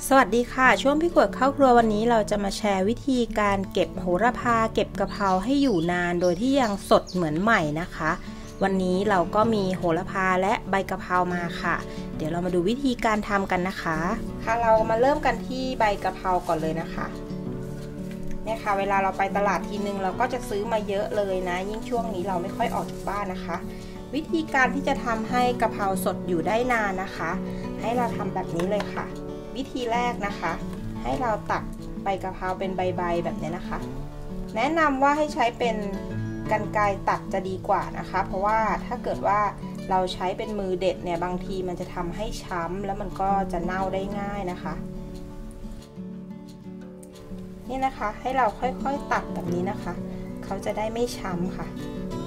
สวัสดีค่ะช่วงพี่กวดเข้าครัววันนี้เราจะมาแชร์วิธีการเก็บโหระพาเก็บกะเพราให้อยู่นานโดยที่ยังสดเหมือนใหม่นะคะวันนี้เราก็มีโหระพาและใบกะเพรามาค่ะเดี๋ยวเรามาดูวิธีการทำกันนะคะค่ะเรามาเริ่มกันที่ใบกะเพราก่อนเลยนะคะเนี่ยค่ะเวลาเราไปตลาดทีนึงเราก็จะซื้อมาเยอะเลยนะยิ่งช่วงนี้เราไม่ค่อยออกจากบ้านนะคะวิธีการที่จะทำให้กะเพราสดอยู่ได้นานนะคะให้เราทำแบบนี้เลยค่ะวิธีแรกนะคะให้เราตัดใบกะเพราเป็นใบๆแบบนี้นะคะแนะนำว่าให้ใช้เป็นกรรไกรตัดจะดีกว่านะคะเพราะว่าถ้าเกิดว่าเราใช้เป็นมือเด็ดเนี่ยบางทีมันจะทำให้ช้ำแล้วมันก็จะเน่าได้ง่ายนะคะนี่นะคะให้เราค่อยๆตัดแบบนี้นะคะเขาจะได้ไม่ช้ำค่ะ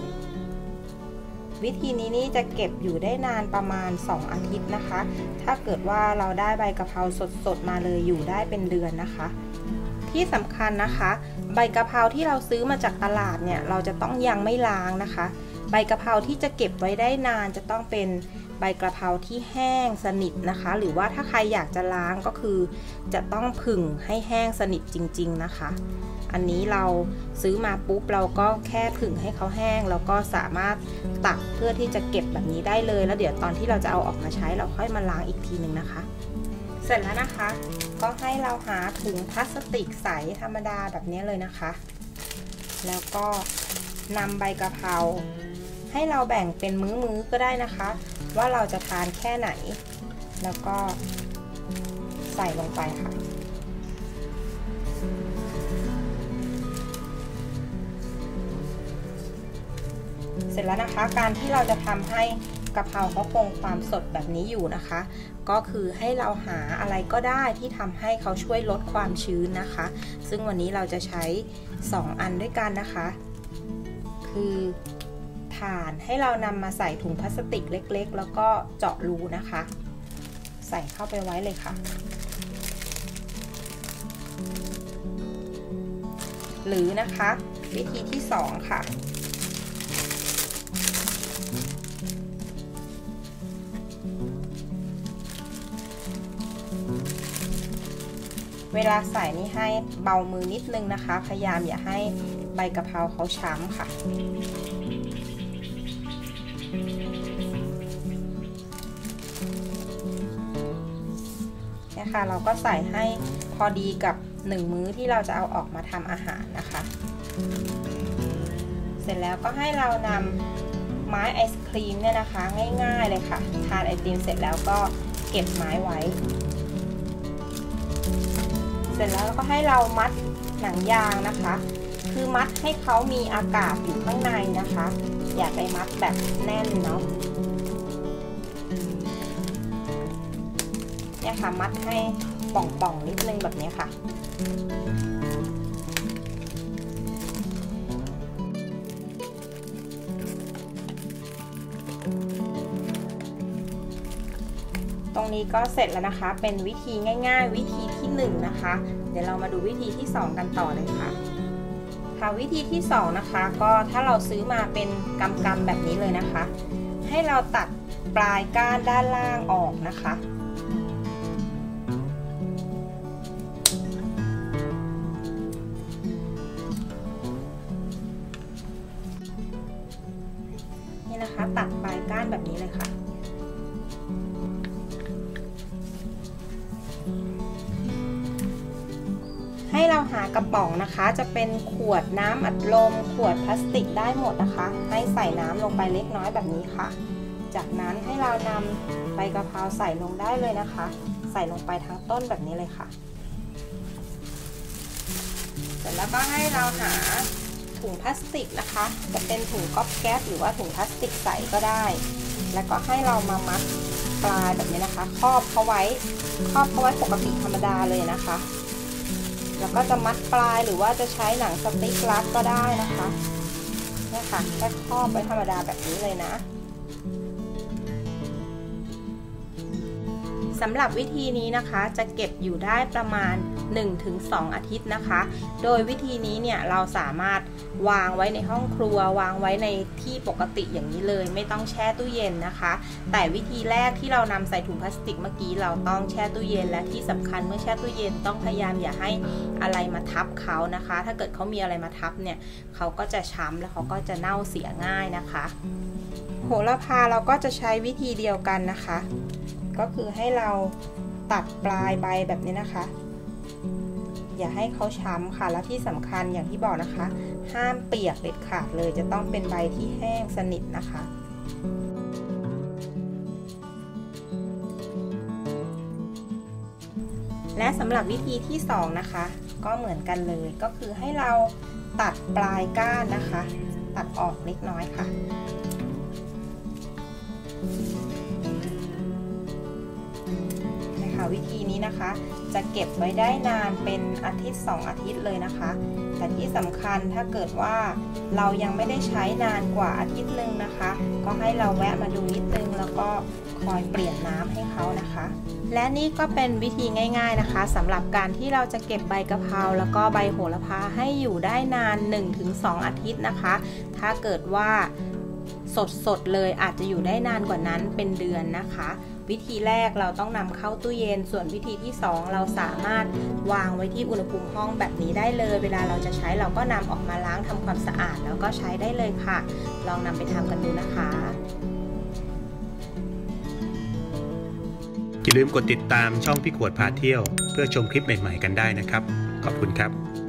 วิธีนี้นี่จะเก็บอยู่ได้นานประมาณ2 อาทิตย์นะคะถ้าเกิดว่าเราได้ใบกะเพราสดๆมาเลยอยู่ได้เป็นเดือนนะคะที่สำคัญนะคะใบกะเพราที่เราซื้อมาจากตลาดเนี่ยเราจะต้องยังไม่ล้างนะคะใบกะเพราที่จะเก็บไว้ได้นานจะต้องเป็นใบกะเพราที่แห้งสนิทนะคะหรือว่าถ้าใครอยากจะล้างก็คือจะต้องผึ่งให้แห้งสนิทจริงๆนะคะอันนี้เราซื้อมาปุ๊บเราก็แค่ผึ่งให้เขาแห้งแล้วก็สามารถตักเพื่อที่จะเก็บแบบนี้ได้เลยแล้วเดี๋ยวตอนที่เราจะเอาออกมาใช้เราค่อยมาล้างอีกทีหนึ่งนะคะเสร็จแล้วนะคะก็ให้เราหาถุงพลาสติกใสธรรมดาแบบนี้เลยนะคะแล้วก็นำใบกะเพราให้เราแบ่งเป็นมื้อๆก็ได้นะคะว่าเราจะทานแค่ไหนแล้วก็ใส่ลงไปค่ะเสร็จแล้วนะคะการที่เราจะทำให้กะเพราเขาคงความสดแบบนี้อยู่นะคะก็คือให้เราหาอะไรก็ได้ที่ทำให้เขาช่วยลดความชื้นนะคะซึ่งวันนี้เราจะใช้2 อันด้วยกันนะคะคือถ่านให้เรานำมาใส่ถุงพลาสติกเล็กๆแล้วก็เจาะรูนะคะใส่เข้าไปไว้เลยค่ะหรือนะคะวิธีที่2ค่ะเวลาใส่นี่ให้เบามือนิดนึงนะคะพยายามอย่าให้ใบกะเพราเขาช้ำค่ะเนี่ยค่ะเราก็ใส่ให้พอดีกับ1 มื้อที่เราจะเอาออกมาทำอาหารนะคะเสร็จแล้วก็ให้เรานำไม้ไอศครีมเนี่ยนะคะง่ายๆเลยค่ะทานไอติมเสร็จแล้วก็เก็บไม้ไว้เสร็จแล้วก็ให้เรามัดหนังยางนะคะคือมัดให้เขามีอากาศอยู่ข้างในนะคะอย่าไปมัดแบบแน่นเนาะเนี่ยค่ะมัดให้ป่องๆนิดนึงแบบนี้ค่ะตรงนี้ก็เสร็จแล้วนะคะเป็นวิธีง่ายๆวิธีที่1นะคะเดี๋ยวเรามาดูวิธีที่2กันต่อเลยค่ะวิธีที่2นะคะก็ถ้าเราซื้อมาเป็นกำๆแบบนี้เลยนะคะให้เราตัดปลายก้านด้านล่างออกนะคะนี่นะคะตัดปลายก้านแบบนี้เลยค่ะให้เราหากระป๋องนะคะจะเป็นขวดน้ำอัดลมขวดพลาสติกได้หมดนะคะให้ใส่น้ำลงไปเล็กน้อยแบบนี้ค่ะจากนั้นให้เรานำใบกะเพราใส่ลงได้เลยนะคะใส่ลงไปทั้งต้นแบบนี้เลยค่ะเสร็จแล้วก็ให้เราหาถุงพลาสติกนะคะจะเป็นถุงก๊อบแก๊บหรือว่าถุงพลาสติกใสก็ได้แล้วก็ให้เรามามัดปลายแบบนี้นะคะครอบเขาไว้ปกติธรรมดาเลยนะคะแล้วก็จะมัดปลายหรือว่าจะใช้หนังสติ๊กรัดก็ได้นะคะเนี่ยค่ะแค่ครอบไว้ธรรมดาแบบนี้เลยนะสำหรับวิธีนี้นะคะจะเก็บอยู่ได้ประมาณ 1-2 อาทิตย์นะคะ โดยวิธีนี้เนี่ยเราสามารถวางไว้ในห้องครัววางไว้ในที่ปกติอย่างนี้เลยไม่ต้องแช่ตู้เย็นนะคะแต่วิธีแรกที่เรานำใส่ถุงพลาสติกเมื่อกี้เราต้องแช่ตู้เย็นและที่สำคัญเมื่อแช่ตู้เย็นต้องพยายามอย่าให้อะไรมาทับเขานะคะถ้าเกิดเขามีอะไรมาทับเนี่ยเขาก็จะช้ำแล้วเขาก็จะเน่าเสียง่ายนะคะโหระพาเราก็จะใช้วิธีเดียวกันนะคะก็คือให้เราตัดปลายใบแบบนี้นะคะอย่าให้เขาช้ำค่ะและที่สำคัญอย่างที่บอกนะคะห้ามเปียกเด็ดขาดเลยจะต้องเป็นใบที่แห้งสนิทนะคะและสำหรับวิธีที่2นะคะก็เหมือนกันเลยก็คือให้เราตัดปลายก้านนะคะตัดออกเล็กน้อยค่ะวิธีนี้นะคะจะเก็บไว้ได้นานเป็นอาทิตย์2 อาทิตย์เลยนะคะแต่ที่สำคัญถ้าเกิดว่าเรายังไม่ได้ใช้นานกว่าอาทิตย์นึงนะคะก็ให้เราแวะมาดูนิดนึงแล้วก็คอยเปลี่ยนน้ำให้เขานะคะและนี่ก็เป็นวิธีง่ายๆนะคะสำหรับการที่เราจะเก็บใบกะเพราแล้วก็ใบโหระพาให้อยู่ได้นาน 1-2 อาทิตย์นะคะถ้าเกิดว่าสดๆเลยอาจจะอยู่ได้นานกว่านั้นเป็นเดือนนะคะวิธีแรกเราต้องนำเข้าตู้เย็นส่วนวิธีที่2เราสามารถวางไว้ที่อุณหภูมิห้องแบบนี้ได้เลยเวลาเราจะใช้เราก็นำออกมาล้างทำความสะอาดแล้วก็ใช้ได้เลยค่ะลองนำไปทำกันดูนะคะอย่าลืมกดติดตามช่องพี่ขวดพาเที่ยวเพื่อชมคลิปใหม่ๆกันได้นะครับขอบคุณครับ